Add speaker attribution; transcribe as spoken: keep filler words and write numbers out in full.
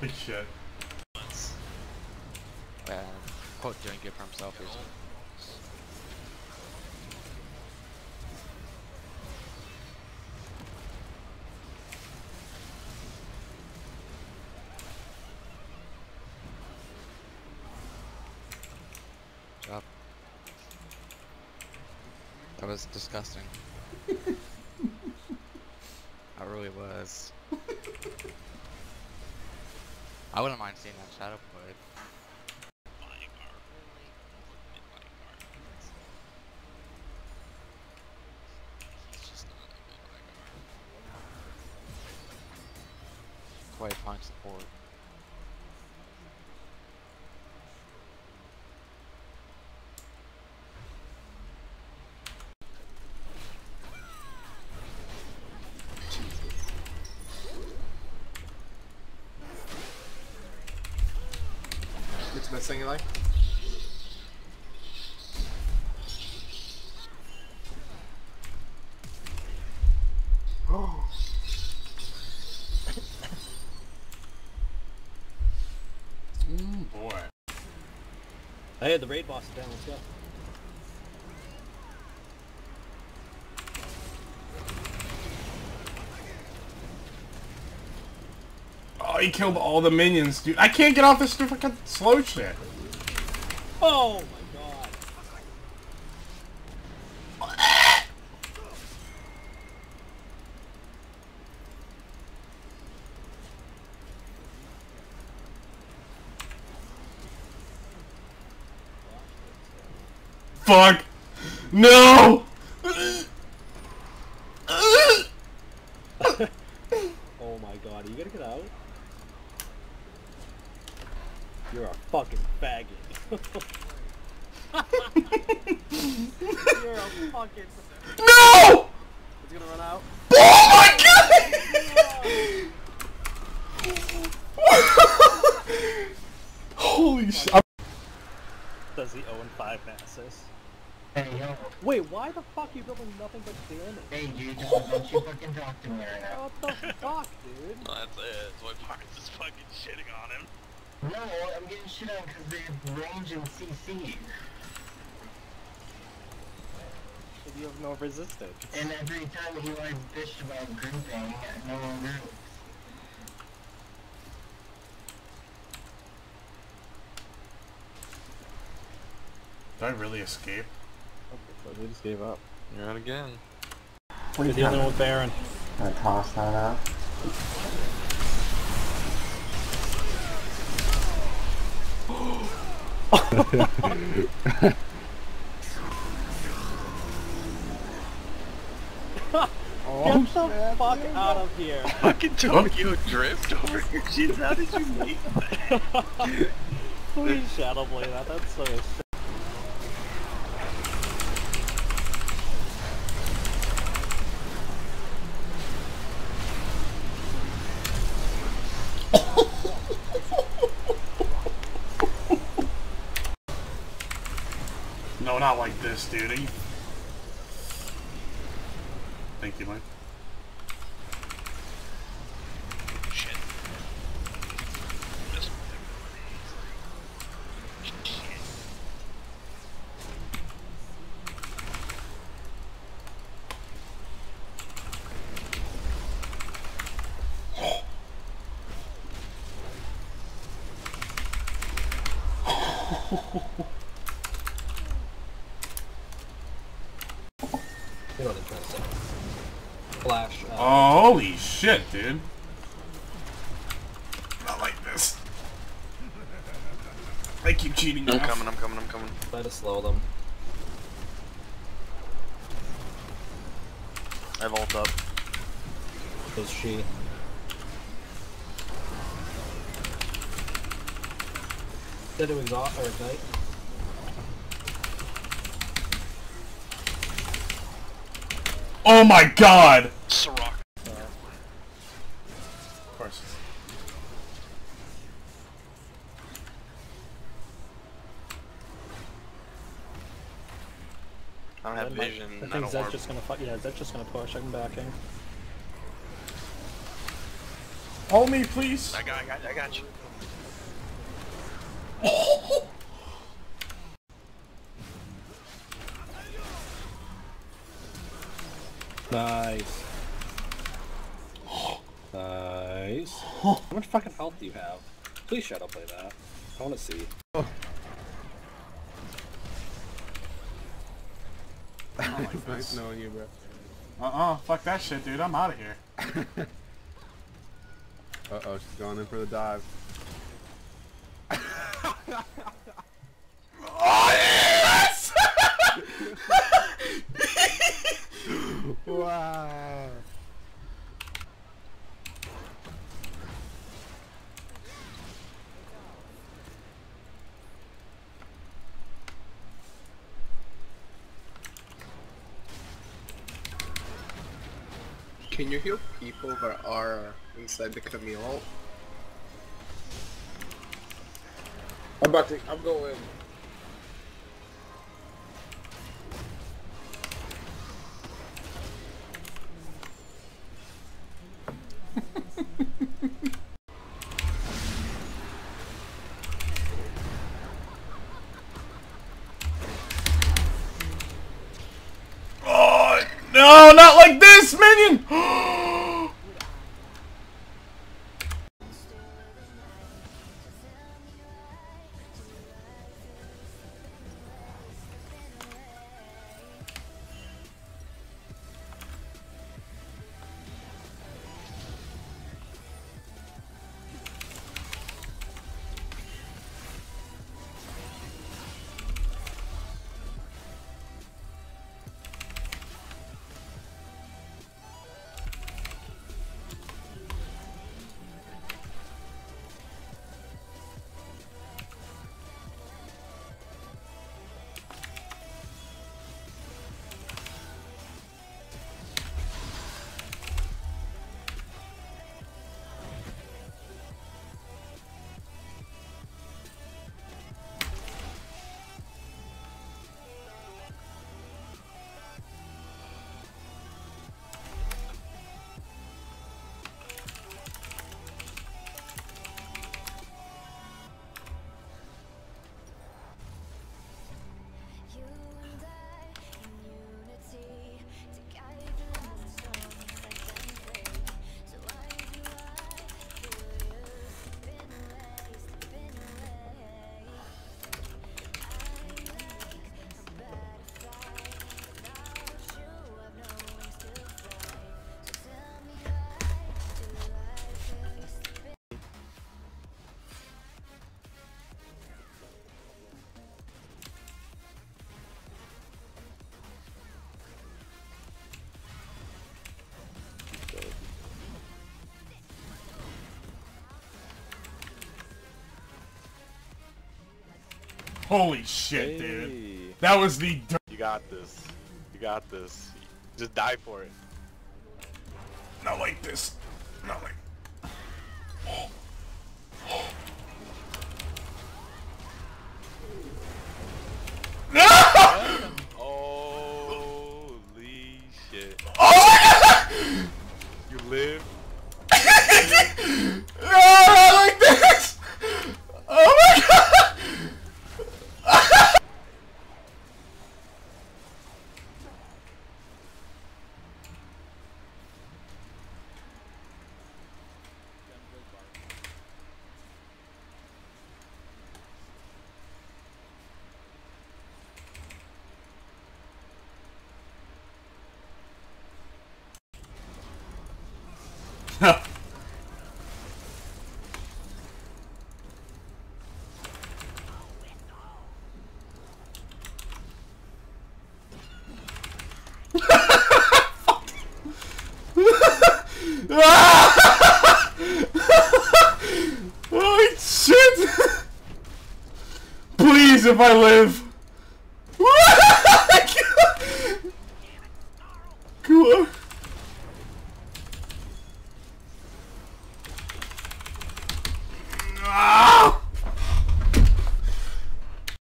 Speaker 1: Holy shit.
Speaker 2: Yeah, quote doing good for himself is. Job. That was disgusting. I really was. I wouldn't mind seeing that shadow play. Quite fine support.
Speaker 3: What's the best thing you like? Oh.
Speaker 1: Mm, boy.
Speaker 4: Hey, the raid boss is down. Let's go.
Speaker 1: Oh, he killed all the minions, dude. I can't get off this fucking slow shit.
Speaker 4: Oh my god.
Speaker 1: Fuck! No!
Speaker 4: Oh my god, are you gonna get out? You're a fucking faggot. You're a fucking...
Speaker 1: No!
Speaker 4: It's gonna run out.
Speaker 1: Oh my god! Holy shit.
Speaker 4: Does the oh and five masses?
Speaker 5: Hey, yo.
Speaker 4: Wait, why the fuck are you building nothing but damage?
Speaker 5: Hey, dude, don't, don't you fucking talk to me right now.
Speaker 4: What the fuck, dude?
Speaker 6: Well, that's it. That's why Parks is fucking shitting on him.
Speaker 5: No, I'm getting shit on because they have range and C C.
Speaker 4: You have no resistance.
Speaker 5: And every time he likes bitched about grouping, no one groups.
Speaker 1: Did I really escape?
Speaker 4: We just gave up.
Speaker 6: You're out again.
Speaker 4: You're the only one with Baron.
Speaker 5: I toss that out.
Speaker 4: Get the fuck out of here.
Speaker 6: Fucking Tokyo Drift over here. Jeez, how did you make that?
Speaker 4: Please shadow play that. That's so shit.
Speaker 1: No, not like this, dude. Are you... Thank you, Mike.
Speaker 6: Shit. Just... Shit.
Speaker 4: You know what I'm trying to say. Flash. Uh,
Speaker 1: Oh, holy shit, dude. Not like this. I keep cheating.
Speaker 6: I'm
Speaker 1: off.
Speaker 6: coming, I'm coming, I'm coming.
Speaker 4: Try to slow them.
Speaker 6: I vault up.
Speaker 4: Is she? Did it exhaust or ignite?
Speaker 1: Oh my god!
Speaker 6: Ciroc.
Speaker 1: Of course.
Speaker 6: I don't have vision.
Speaker 4: I
Speaker 6: I,
Speaker 4: think
Speaker 6: don't
Speaker 4: Zed's
Speaker 6: want.
Speaker 4: just gonna fu- yeah, Zed's just gonna push. I'm backing.
Speaker 1: Hold me, please.
Speaker 6: I got, I got, I got you.
Speaker 4: Nice. Nice. How much fucking health do you have? Please shadow play that. I want to see.
Speaker 3: Oh.
Speaker 1: Like
Speaker 3: Nice knowing you, bro.
Speaker 1: Uh-uh, fuck that shit, dude. I'm out of here.
Speaker 3: Uh-oh, she's going in for the dive.
Speaker 1: Oh, yes!
Speaker 3: Wow.
Speaker 7: Can you heal people that are inside the Camille? I'm about to. I'm going.
Speaker 1: Oh, no, not like this, minion! Holy shit, dude.
Speaker 6: Hey.
Speaker 1: That was the...
Speaker 6: You got this. You got this. Just die for it.
Speaker 1: Not like this. Not like...
Speaker 6: Holy shit.
Speaker 1: Oh!
Speaker 6: You live?
Speaker 1: No, not like this! Oh my god! Holy shit! Please, if I live.